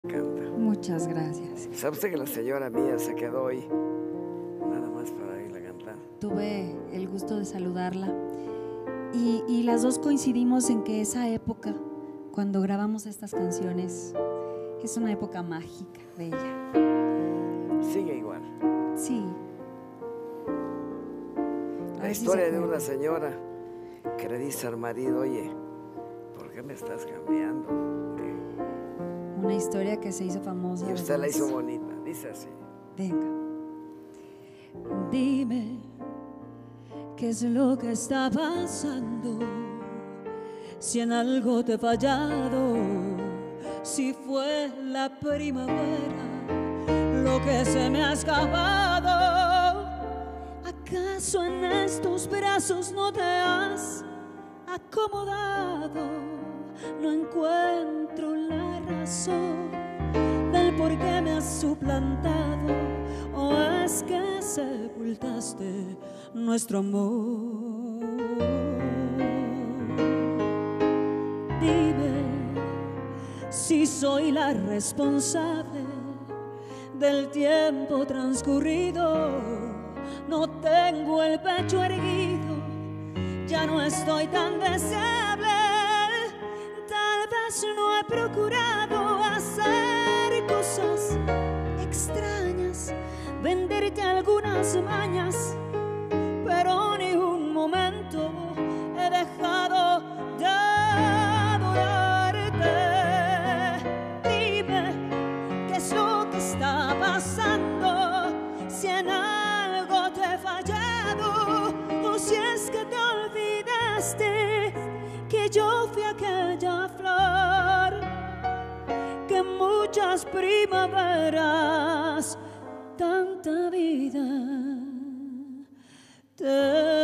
Canta. Muchas gracias. ¿Sabe usted que la señora mía se quedó hoy nada más para irla a cantar? Tuve el gusto de saludarla y las dos coincidimos en que esa época, cuando grabamos estas canciones, es una época mágica, bella. Sigue igual. Sí. La historia de una señora que le dice al marido: oye, ¿por qué me estás cambiando? Una historia que se hizo famosa. Y usted la hizo bonita, dice así. Venga. Dime qué es lo que está pasando, si en algo te he fallado, si fue la primavera lo que se me ha escapado. ¿Acaso en estos brazos no te has acomodado? No encuentro la razón del por qué me has suplantado, o es que sepultaste nuestro amor. Dime si soy la responsable del tiempo transcurrido. No tengo el pecho erguido, ya no estoy tan deseable. Tal vez no he procurado hacer cosas extrañas, venderte algunas mañas, pero ni un momento he dejado de adorarte. Dime qué es lo que está pasando, si en algo te he fallado, o si es que te olvidaste que yo fui aquella flor que muchas primaveras, tanta vida te